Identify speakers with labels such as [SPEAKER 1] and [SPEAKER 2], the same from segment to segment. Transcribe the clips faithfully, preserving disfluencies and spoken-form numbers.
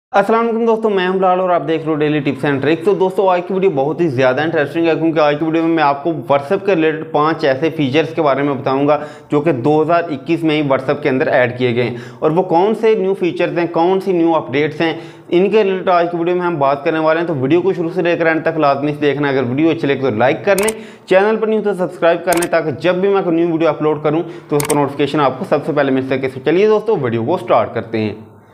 [SPEAKER 1] अस्सलाम वालेकुम दोस्तों, मैं हूं बिलाल और आप देख रहे हो डेली टिप्स एंड ट्रिक्स। तो दोस्तों आज की वीडियो बहुत ही ज़्यादा इंटरेस्टिंग है क्योंकि आज की वीडियो में मैं आपको व्हाट्सएप के रिलेटेड पांच ऐसे फीचर्स के बारे में बताऊंगा जो कि दो हज़ार इक्कीस में ही व्हाट्सएप के अंदर ऐड किए गए हैं। और वो कौन से न्यू फीचर्स हैं, कौन सी न्यू अपडेट्स हैं, इनके रिलेटेड आज की वीडियो में हम बात करने वाले हैं। तो वीडियो को शुरू से लेकर एंड तक लाजमी से देखना। अगर वीडियो अच्छी लगे तो लाइक कर लें, चैनल पर न्यू तो सब्सक्राइब कर लें ताकि जब भी मैं कोई न्यू वीडियो अपलोड करूँ तो उसका नोटिफिकेशन आपको सबसे पहले मिल सके। तो चलिए दोस्तों वीडियो को स्टार्ट करते हैं।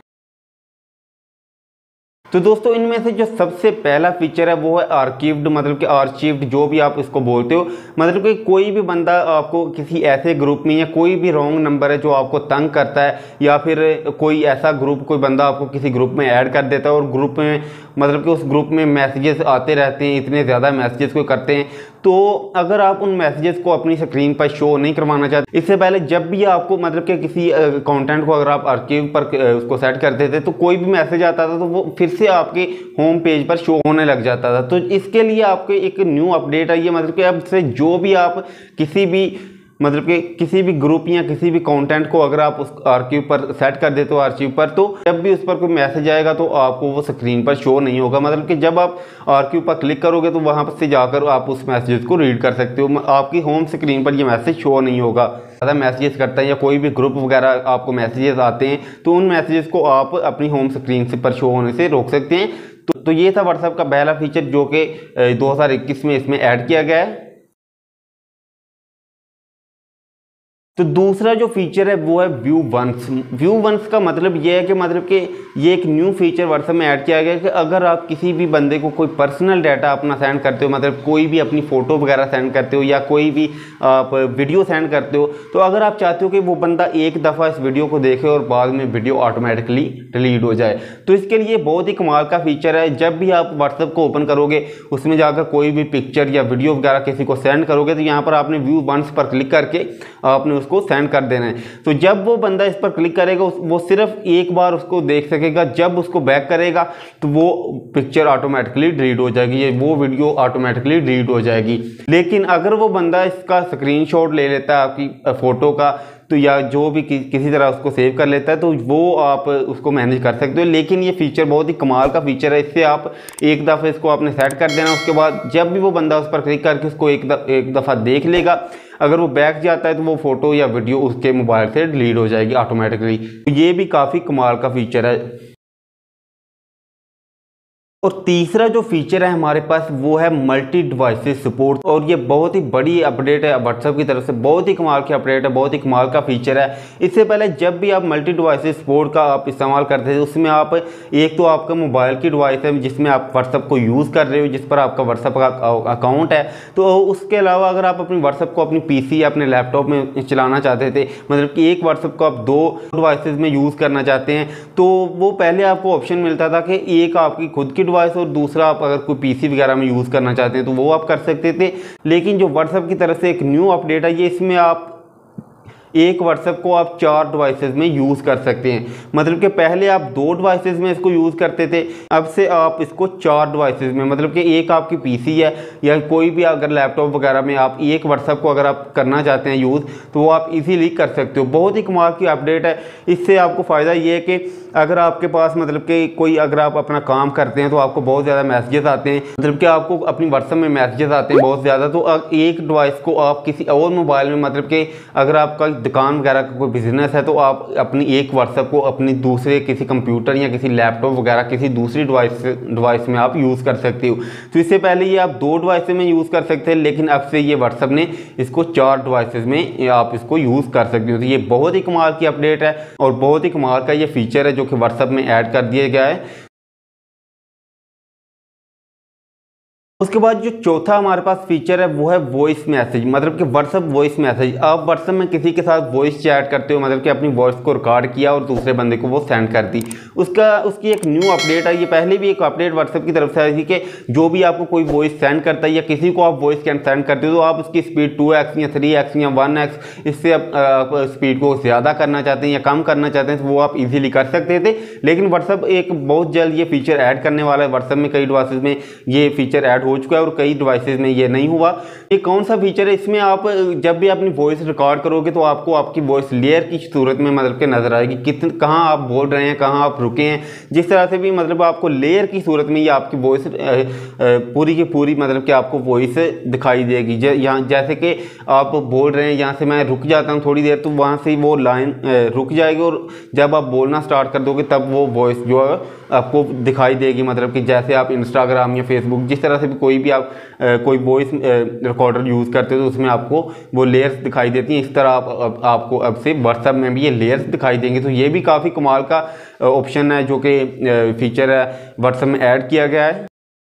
[SPEAKER 1] तो दोस्तों इनमें से जो सबसे पहला फीचर है वो है आर्कीव्ड, मतलब कि आर्चीव्ड जो भी आप इसको बोलते हो। मतलब कि कोई भी बंदा आपको किसी ऐसे ग्रुप में या कोई भी रॉन्ग नंबर है जो आपको तंग करता है या फिर कोई ऐसा ग्रुप कोई बंदा आपको किसी ग्रुप में ऐड कर देता है और ग्रुप में मतलब कि उस ग्रुप में मैसेजेस आते रहते हैं, इतने ज़्यादा मैसेजेस को करते हैं। तो अगर आप उन मैसेजेस को अपनी स्क्रीन पर शो नहीं करवाना चाहते, इससे पहले जब भी आपको मतलब कि किसी कंटेंट को अगर आप आर्काइव पर उसको सेट कर देते तो कोई भी मैसेज आता था तो वो फिर से आपके होम पेज पर शो होने लग जाता था। तो इसके लिए आपके एक न्यू अपडेट आई है, मतलब कि अब से जो भी आप किसी भी मतलब कि किसी भी ग्रुप या किसी भी कंटेंट को अगर आप उस आर्काइव पर सेट कर देते हो आर्काइव पर, तो जब भी उस पर कोई मैसेज आएगा तो आपको वो स्क्रीन पर शो नहीं होगा। मतलब कि जब आप आर्काइव पर क्लिक करोगे तो वहां पर से जाकर आप उस मैसेज को रीड कर सकते हो। आपकी होम स्क्रीन पर ये मैसेज शो नहीं होगा। ज़्यादा मैसेजेस करता है या कोई भी ग्रुप वगैरह आपको मैसेजेस आते हैं तो उन मैसेजेस को आप अपनी होम स्क्रीन से पर शो होने से रोक सकते हैं। तो, तो ये था व्हाट्सएप का पहला फीचर जो कि दो हज़ार इक्कीस में इसमें ऐड किया गया है। तो दूसरा जो फीचर है वो है व्यू वंस। व्यू वंस का मतलब ये है कि मतलब कि ये एक न्यू फीचर व्हाट्सएप में ऐड किया गया है कि अगर आप किसी भी बंदे को कोई पर्सनल डाटा अपना सेंड करते हो, मतलब कोई भी अपनी फ़ोटो वगैरह सेंड करते हो या कोई भी आप वीडियो सेंड करते हो, तो अगर आप चाहते हो कि वो बंदा एक दफ़ा इस वीडियो को देखे और बाद में वीडियो ऑटोमेटिकली डिलीट हो जाए, तो इसके लिए बहुत ही कमाल का फीचर है। जब भी आप व्हाट्सएप को ओपन करोगे उसमें जाकर कोई भी पिक्चर या वीडियो वगैरह किसी को सेंड करोगे तो यहाँ पर आपने व्यू वंस पर क्लिक करके आपने उसको सेंड कर देना है। तो जब वो बंदा इस पर क्लिक करेगा वो सिर्फ एक बार उसको देख सकेगा। जब उसको बैक करेगा तो वो पिक्चर ऑटोमेटिकली डिलीट हो जाएगी, ये वो वीडियो ऑटोमेटिकली डिलीट हो जाएगी। लेकिन अगर वो बंदा इसका स्क्रीनशॉट ले लेता है आपकी फोटो का तो या जो भी कि, किसी तरह उसको सेव कर लेता है तो वो आप उसको मैनेज कर सकते हो। लेकिन ये फीचर बहुत ही कमाल का फीचर है। इससे आप एक दफ़े इसको आपने सेट कर देना, उसके बाद जब भी वो बंदा उस पर क्लिक करके उसको एक दफ, एक दफ़ा देख लेगा, अगर वो बैक जाता है तो वो फोटो या वीडियो उसके मोबाइल से डिलीट हो जाएगी ऑटोमेटिकली। तो ये भी काफ़ी कमाल का फीचर है। और तीसरा जो फीचर है हमारे पास वो है मल्टी डिवाइसेस सपोर्ट, और ये बहुत ही बड़ी अपडेट है व्हाट्सएप की तरफ से। बहुत ही कमाल की अपडेट है, बहुत ही कमाल का फीचर है। इससे पहले जब भी आप मल्टी डिवाइसेस सपोर्ट का आप इस्तेमाल करते थे उसमें आप एक तो आपका मोबाइल की डिवाइस है जिसमें आप व्हाट्सएप को यूज़ कर रहे हो, जिस पर आपका व्हाट्सएप का अकाउंट है, तो उसके अलावा अगर आप अपनी व्हाट्सएप को अपनी पीसी या अपने लैपटॉप में चलाना चाहते थे, मतलब कि एक व्हाट्सएप को आप दो डिवाइसेस में यूज़ करना चाहते हैं, तो वो पहले आपको ऑप्शन मिलता था कि एक आपकी खुद की डिवाइस और दूसरा आप अगर कोई पीसी वगैरह में यूज़ करना चाहते हैं तो वो आप कर सकते थे। लेकिन जो व्हाट्सएप की तरफ से एक न्यू अपडेट है, ये इसमें आप एक व्हाट्सएप को आप चार डिवाइसेस में यूज़ कर सकते हैं। मतलब कि पहले आप दो डिवाइसेस में इसको यूज़ करते थे, अब से आप इसको चार डिवाइसेस में, मतलब कि एक आपकी पीसी है या कोई भी अगर लैपटॉप वगैरह में आप एक व्हाट्सएप को अगर आप करना चाहते हैं यूज़ तो वो आप इजीली कर सकते हो। बहुत ही कमाल की अपडेट है। इससे आपको फ़ायदा ये है कि अगर आपके पास मतलब कि कोई अगर आप अपना काम करते हैं तो आपको बहुत ज़्यादा मैसेजेस आते हैं, मतलब कि आपको अपनी व्हाट्सएप में मैसेजेस आते हैं बहुत ज़्यादा, तो एक डिवाइस को आप किसी और मोबाइल में, मतलब कि अगर आपका दुकान वगैरह का कोई बिजनेस है तो आप अपनी एक व्हाट्सएप को अपनी दूसरे किसी कंप्यूटर या किसी लैपटॉप वगैरह किसी दूसरी डिवाइस डिवाइस में आप यूज़ कर सकते हो। तो इससे पहले ये आप दो डिवाइस में यूज़ कर सकते हैं, लेकिन अब से ये व्हाट्सएप ने इसको चार डिवाइसेस में आप इसको यूज़ कर सकते हो। तो ये बहुत ही कमाल की अपडेट है और बहुत ही कमाल का ये फीचर है जो कि व्हाट्सएप में ऐड कर दिया गया है। उसके बाद जो चौथा हमारे पास फीचर है वो है वॉइस मैसेज, मतलब कि व्हाट्सएप वॉइस मैसेज। आप व्हाट्सएप में किसी के साथ वॉइस चैट करते हो, मतलब कि अपनी वॉइस को रिकॉर्ड किया और दूसरे बंदे को वो सेंड कर दी, उसका उसकी एक न्यू अपडेट है। ये पहले भी एक अपडेट व्हाट्सएप की तरफ से आई थी कि जो भी आपको कोई वॉइस सेंड करता है या किसी को आप वॉइस सेंड करते हो तो आप उसकी स्पीड टू एक्स या थ्री एक्स या वन एक्स इससे आप स्पीड को ज़्यादा करना चाहते हैं या कम करना चाहते हैं तो वो आप इजीली कर सकते थे। लेकिन व्हाट्सएप एक बहुत जल्द ये फीचर ऐड करने वाला है। व्हाट्सएप में कई डिवाइसेस में ये फीचर ऐड हो चुका है और कई डिवाइसेस में ये नहीं हुआ। ये कौन सा फीचर है, इसमें आप जब भी अपनी वॉइस रिकॉर्ड करोगे तो आपको आपकी वॉइस लेयर की सूरत में मतलब के नजर आएगी, कितने कहाँ आप बोल रहे हैं, कहाँ आप रुके हैं, जिस तरह से भी मतलब आपको लेयर की सूरत में ये आपकी वॉइस पूरी की पूरी मतलब कि आपको वॉइस दिखाई देगी। यहाँ जैसे कि आप बोल रहे हैं, यहाँ से मैं रुक जाता हूँ थोड़ी देर, तो वहाँ से वो लाइन रुक जाएगी और जब आप बोलना स्टार्ट कर दोगे तब वो वॉइस जो है आपको दिखाई देगी। मतलब कि जैसे आप इंस्टाग्राम या फेसबुक जिस तरह से भी कोई भी आप आ, कोई वॉइस रिकॉर्डर यूज़ करते हो तो उसमें आपको वो लेयर्स दिखाई देती हैं, इस तरह आप, आप आपको अब से व्हाट्सएप में भी ये लेयर्स दिखाई देंगे। तो ये भी काफ़ी कमाल का ऑप्शन है जो कि फीचर है व्हाट्सएप में ऐड किया गया है।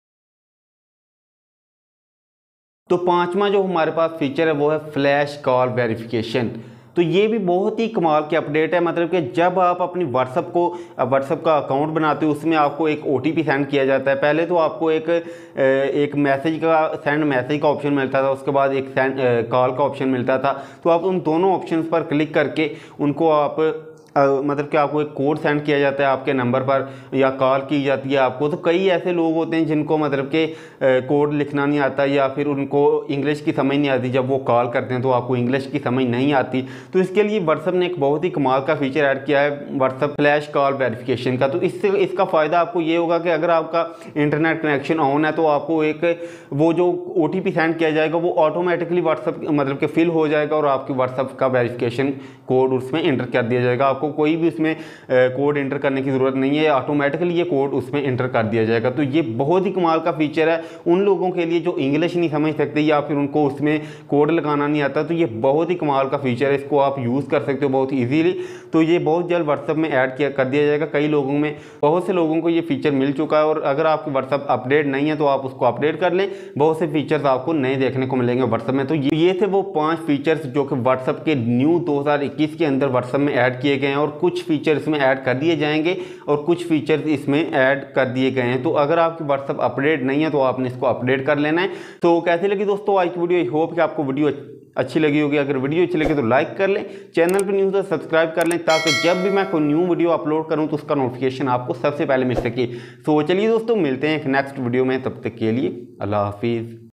[SPEAKER 1] तो पांचवा जो हमारे पास फीचर है वो है फ्लैश कॉल वेरिफिकेशन। तो ये भी बहुत ही कमाल की अपडेट है। मतलब कि जब आप अपनी व्हाट्सएप को व्हाट्सएप का अकाउंट बनाते हो उसमें आपको एक ओटीपी सेंड किया जाता है। पहले तो आपको एक एक मैसेज का सेंड मैसेज का ऑप्शन मिलता था, उसके बाद एक सेंड कॉल का ऑप्शन मिलता था। तो आप उन दोनों ऑप्शंस पर क्लिक करके उनको आप Uh, मतलब कि आपको एक कोड सेंड किया जाता है आपके नंबर पर या कॉल की जाती है आपको। तो कई ऐसे लोग होते हैं जिनको मतलब कि कोड लिखना नहीं आता या फिर उनको इंग्लिश की समझ नहीं आती, जब वो कॉल करते हैं तो आपको इंग्लिश की समझ नहीं आती। तो इसके लिए व्हाट्सएप ने एक बहुत ही कमाल का फीचर ऐड किया है व्हाट्सएप फ्लैश कॉल वेरिफिकेशन का। तो इससे इसका फ़ायदा आपको ये होगा कि अगर आपका इंटरनेट कनेक्शन ऑन है तो आपको एक वो जो ओ टी पी सेंड किया जाएगा वो ऑटोमेटिकली व्हाट्सएप मतलब कि फिल हो जाएगा और आपकी व्हाट्सएप का वेरिफिकेशन कोड उसमें इंटर कर दिया जाएगा। आपको कोई भी उसमें कोड इंटर करने की ज़रूरत नहीं है, ऑटोमेटिकली ये कोड उसमें इंटर कर दिया जाएगा। तो ये बहुत ही कमाल का फीचर है उन लोगों के लिए जो इंग्लिश नहीं समझ सकते या फिर उनको उसमें कोड लगाना नहीं आता। तो ये बहुत ही कमाल का फीचर है, इसको आप यूज़ कर सकते हो बहुत ईजीली। तो ये बहुत जल्द व्हाट्सएप में ऐड किया कर दिया जाएगा। कई लोगों में बहुत से लोगों को ये फीचर मिल चुका है और अगर आपकी व्हाट्सएप अपडेट नहीं है तो आप उसको अपडेट कर लें, बहुत से फीचर्स आपको नए देखने को मिलेंगे व्हाट्सएप में। तो ये थे वो पाँच फीचर्स जो कि व्हाट्सएप के न्यू दो हज़ार इक्कीस के अंदर व्हाट्सएप में ऐड किए गए हैं और कुछ फीचर्स इसमें ऐड कर दिए जाएंगे और कुछ फीचर्स इसमें ऐड कर दिए गए हैं। तो अगर आपकी व्हाट्सएप अपडेट नहीं है तो आपने इसको अपडेट कर लेना है। तो कैसी लगी दोस्तों आज की वीडियो? आई होप कि आपको वीडियो अच्छी लगी होगी। अगर वीडियो अच्छी लगे तो लाइक कर लें, चैनल पर न्यू तो सब्सक्राइब कर लें ताकि जब भी मैं कोई न्यू वीडियो अपलोड करूं तो उसका नोटिफिकेशन आपको सबसे पहले मिल सके। तो चलिए दोस्तों मिलते हैं एक नेक्स्ट वीडियो में, तब तक के लिए अल्लाह हाफिज़।